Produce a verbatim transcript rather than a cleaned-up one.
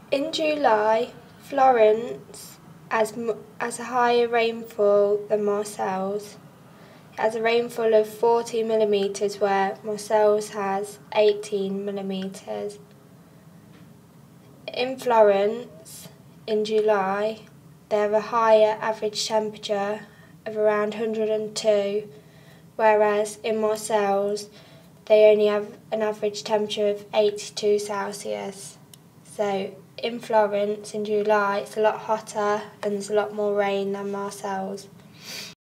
In July, Florence has, has a higher rainfall than Marseilles. It has a rainfall of forty millimetres where Marseilles has eighteen millimetres. In Florence, in July, they have a higher average temperature of around one hundred two, whereas in Marseilles they only have an average temperature of eighty-two Celsius. So in Florence in July it's a lot hotter and there's a lot more rain than Marseilles.